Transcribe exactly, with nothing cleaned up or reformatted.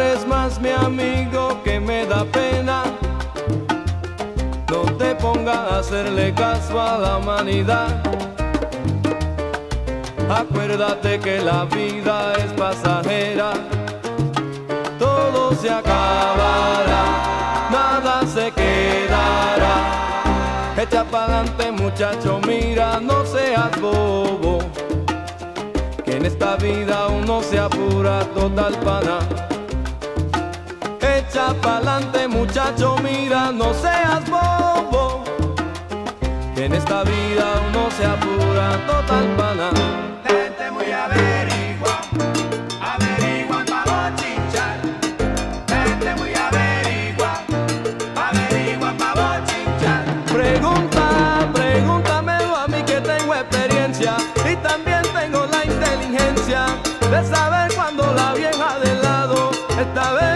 eres más mi amigo que me da pena. No te pongas a hacerle caso a la humanidad. Acuérdate que la vida es pasajera. Todo se acabará, nada se quedará. Echa pa'lante muchacho, mira, no seas bobo, que en esta vida uno se apura total pana. Echa pa'lante muchacho, mira, no seas bobo, que en esta vida uno se apura total pana. Gente muy averigua, averigua pa' bochinchar. Gente muy averigua, averigua pa' bochinchar. Pregunta, pregúntamelo a mí que tengo experiencia y también tengo la inteligencia de saber cuando la vieja del lado esta vez